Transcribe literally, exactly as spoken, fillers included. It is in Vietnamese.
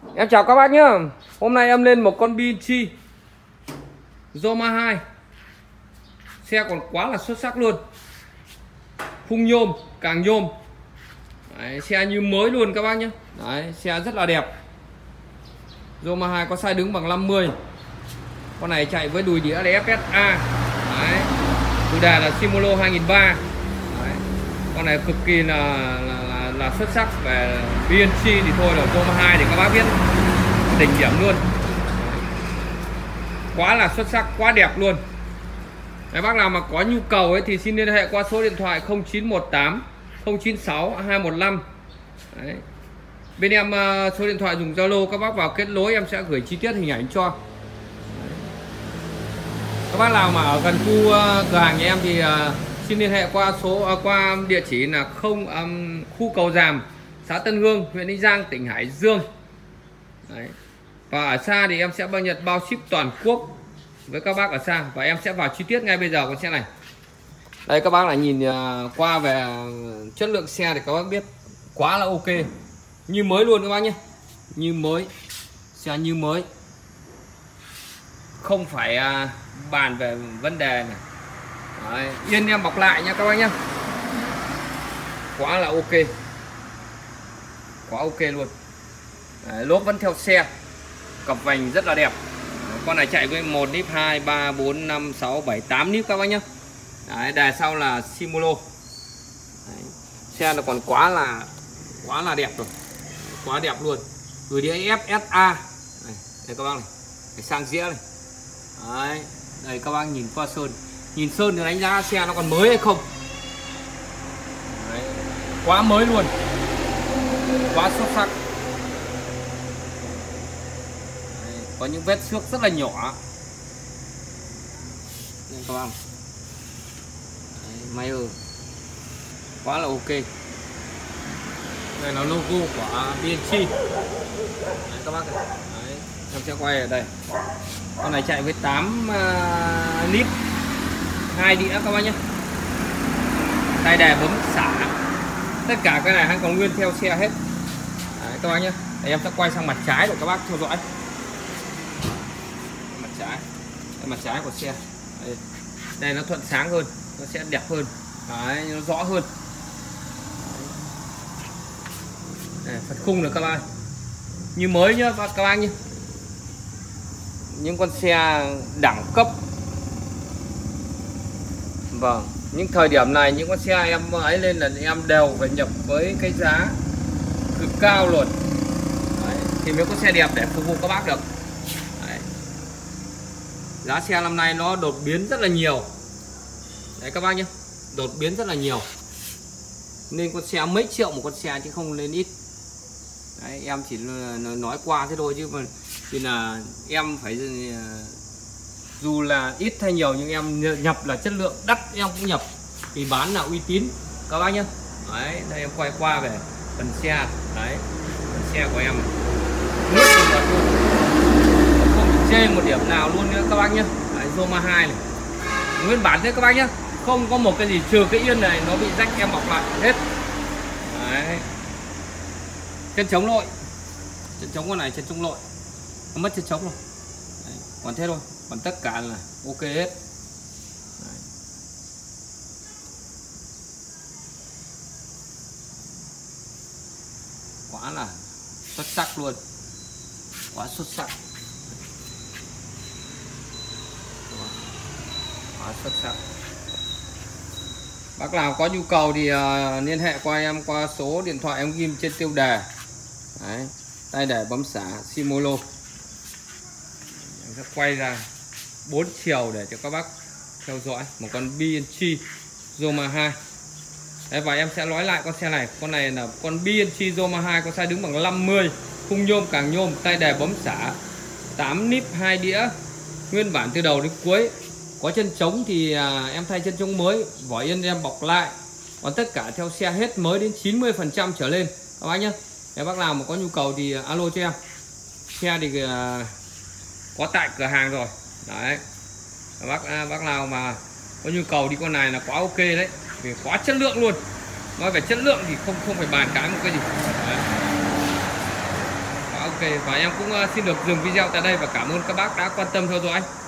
Em chào các bác nhá. Hôm nay em lên một con bê en xê Zoma hai. Xe còn quá là xuất sắc luôn. Khung nhôm, càng nhôm. Đấy, xe như mới luôn các bác nhé. Đấy, xe rất là đẹp. Zoma hai có size đứng bằng năm mươi. Con này chạy với đùi đĩa là ép ét a. Đấy. Phụ đề là Shimano hai nghìn ba trăm. Đấy. Con này cực kỳ là, là, là, là xuất sắc. Về bê en xê thì thôi là Zoma hai thì các bác biết đỉnh điểm luôn. Quá là xuất sắc, quá đẹp luôn. Đấy, bác nào mà có nhu cầu ấy thì xin liên hệ qua số điện thoại không chín một tám không chín sáu hai một năm. Đấy. Bên em số điện thoại dùng Zalo, các bác vào kết nối em sẽ gửi chi tiết hình ảnh cho. Đấy. Các bác nào mà ở gần khu cửa hàng nhà em thì xin liên hệ qua số qua địa chỉ là không um, khu Cầu Giàm, xã Tân Hương, huyện Ninh Giang, tỉnh Hải Dương. Đấy. Và ở xa thì em sẽ bao nhận bao ship toàn quốc với các bác ở xa, và em sẽ vào chi tiết ngay bây giờ con xe này. Đây các bác là nhìn qua về chất lượng xe thì các bác biết quá là ok, như mới luôn các bác nhé, như mới, xe như mới, không phải bàn về vấn đề này. Đấy, yên em bọc lại nha các bác nhé, quá là ok, quá ok luôn. Đấy, lốp vẫn theo xe, cặp vành rất là đẹp. Con này chạy với một níp, hai, ba, bốn, năm, sáu, bảy, tám níp các bác nhé. Đấy, đài sau là Shimano. Đấy, xe nó còn quá là quá là đẹp rồi, quá đẹp luôn. Gửi đĩa ép ét a. Đây, đây các bác này, cái sang dĩa này. Đấy, đây các bác nhìn qua sơn, nhìn sơn thì đánh giá xe nó còn mới hay không. Đấy, quá mới luôn, quá xuất sắc. Có những vết xước rất là nhỏ nên các bạn. Đấy, máy ơi, quá là ok. Đây là logo của bê en xê. Đấy, các bác này. Đấy, em sẽ quay ở đây. Con này chạy với tám uh, níp, hai đĩa các bác nhé. Tay đề bấm xả, tất cả cái này hắn còn nguyên theo xe hết. Đấy, các bác nhé. Để em sẽ quay sang mặt trái để các bác theo dõi. Trái, đây mặt trái của xe. Đây, đây nó thuận sáng hơn, nó sẽ đẹp hơn. Đấy, nó rõ hơn. Đây, phần khung được các bạn, như mới nhá các bác nhé. Những con xe đẳng cấp. Vâng, những thời điểm này những con xe em ấy lên là em đều phải nhập với cái giá cực cao luôn. Đấy, thì mới có xe đẹp để phục vụ các bác được. Giá xe năm nay nó đột biến rất là nhiều. Đấy các bác nhé, đột biến rất là nhiều. Nên con xe mấy triệu một con xe chứ không lên ít. Đấy, em chỉ nói qua thế thôi chứ mà thì là em phải, dù là ít hay nhiều nhưng em nhập là chất lượng đắt em cũng nhập, thì bán là uy tín các bác nhé. Đấy, đây em quay qua về phần xe. Đấy, phần xe của em nước không chê một điểm nào luôn nữa các bác nhé. Đấy, Zoma hai này nguyên bản thế các bác nhé, không có một cái gì trừ cái yên này nó bị rách em bọc lại hết. Đấy, chân chống lội, chân chống con này chân chống lội, nó mất chân chống rồi. Đấy, còn thế thôi, còn tất cả là ok hết. Đấy. Quá là xuất sắc luôn, quá xuất sắc, quá xuất sắc. Bác nào có nhu cầu thì uh, liên hệ qua em qua số điện thoại em ghim trên tiêu đề. Đấy, tay để bấm xả Shimano. Em sẽ quay ra bốn chiều để cho các bác theo dõi một con bê en xê Zoma hai. Đấy, và em sẽ nói lại con xe này, con này là con bê en xê Zoma hai có size đứng bằng năm mươi, khung nhôm càng nhôm, tay đề bấm xả, tám níp, hai đĩa, nguyên bản từ đầu đến cuối. Có chân trống thì à, em thay chân trống mới, vỏ yên em bọc lại. Còn tất cả theo xe hết mới đến chín mươi phần trăm trở lên các bác nhé. Nếu bác nào mà có nhu cầu thì alo cho em. Xe thì à, có tại cửa hàng rồi. Đấy, bác à, bác nào mà có nhu cầu đi con này là quá ok đấy, vì quá chất lượng luôn. Nói về chất lượng thì không không phải bàn cãi một cái gì. Đấy, quá ok. và em cũng uh, xin được dừng video tại đây và cảm ơn các bác đã quan tâm theo dõi.